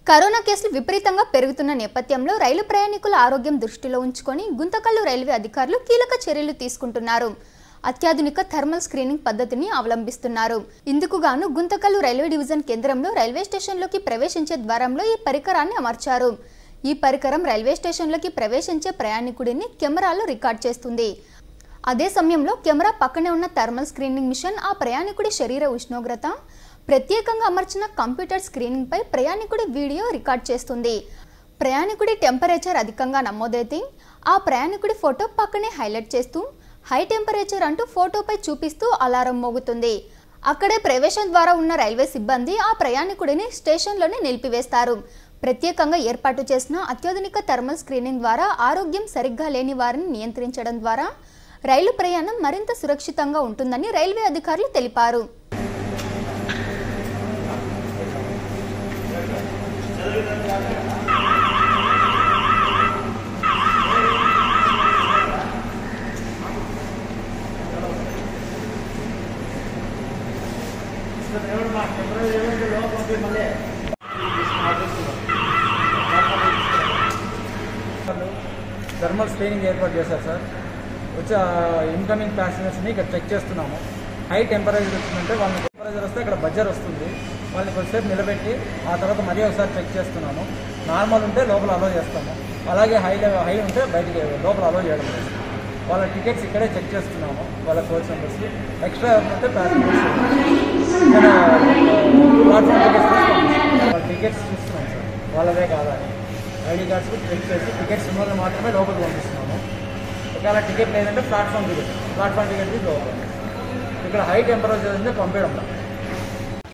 Corona కేసులు విపరీతంగా పెరుగుతున్న నేపథ్యంలో రైలు ప్రయాణికుల ఆరోగ్యం దృష్టిలో ఉంచుకొని గుంతకల్లు రైల్వే అధికారులు కీలక చర్యలు తీసుకుంటున్నారు. అత్యాధునిక థర్మల్ స్క్రీనింగ్ పద్ధతిని అవలంబిస్తున్నారు. ఇందుకు గాను గుంతకల్లు రైల్వే డివిజన్ కేంద్రంలో రైల్వే స్టేషన్లోకి ప్రవేశించే ద్వారంలో ఈ పరికరాన్ని అమర్చారు. ఈ పరికరం రైల్వే స్టేషన్లోకి ప్రవేశించే ప్రయాణికుడిని కెమెరాలో రికార్డ్ చేస్తుంది. అదే సమయంలో కెమెరా పక్కనే ఉన్న థర్మల్ స్క్రీనింగ్ మిషన్ ఆ ప్రయాణికుడి శరీర ఉష్ణోగ్రత, ప్రత్యేకంగా అమర్చిన కంప్యూటర్ స్క్రీనింగ్ పై ప్రయాణికుడి వీడియో రికార్డ్ చేస్తుంది. ప్రయాణికుడి టెంపరేచర్ అధికంగా నమోదైతే ఆ ప్రయాణికుడి ఫోటో పక్కనే హైలైట్ చేస్తూ హై టెంపరేచర్ అంటూ ఫోటోపై చూపిస్తూ అలారం మోగుతుంది. అక్కడే ప్రవేశం ద్వారా ఉన్న రైల్వే సిబ్బంది ఆ ప్రయాణికుడిని స్టేషన్లోనే నిలిపివేస్తారు. ప్రత్యేకంగా ఏర్పాటు చేసిన అత్యాధునిక థర్మల్ స్క్రీనింగ్ ద్వారా ఆరోగ్యం సరిగ్గా లేని వారిని నియంత్రించడం ద్వారా రైలు ప్రయాణం మరింత సురక్షితంగా ఉంటుందని రైల్వే అధికారులు తెలిపారు. థర్మల్ స్క్రీనింగ్ ఏర్పాటు చేశారు సార్. వచ్చి ఇన్కమింగ్ ప్యాసింజర్స్ని ఇక్కడ చెక్ చేస్తున్నాము. హై టెంపరేచర్ వచ్చిందంటే వాళ్ళని టెంపరేచర్ వస్తే ఇక్కడ బజ్జర్ వస్తుంది. వాళ్ళని కొద్దిసేపు నిలబెట్టి ఆ తర్వాత మరీ ఒకసారి చెక్ చేస్తున్నాము. నార్మల్ ఉంటే లోపల అలో చేస్తాము. అలాగే హై ఉంటే బయటికి లోపల అలో చేయడం లేదు. వాళ్ళ టికెట్స్ ఇక్కడే చెక్ చేస్తున్నాము. వాళ్ళ కోచ్ మెంబర్స్కి ఎక్స్ట్రా ఉంటే ప్యాసింజర్స్ ఇక్కడ ప్లాట్ఫామ్ టికెట్స్ వాళ్ళ టికెట్స్ చూస్తున్నాం సార్. వాళ్ళదే కాదని ఐడి కార్డ్స్కి చెక్ చేసి టికెట్స్ ఉన్న వాళ్ళు మాత్రమే లోపలికి పంపిస్తున్నాము. ఒకవేళ టికెట్ లేదంటే ప్లాట్ఫామ్ టికెట్ లోపల ఇక్కడ హై టెంపరేచర్ ఉంటే పంపించడం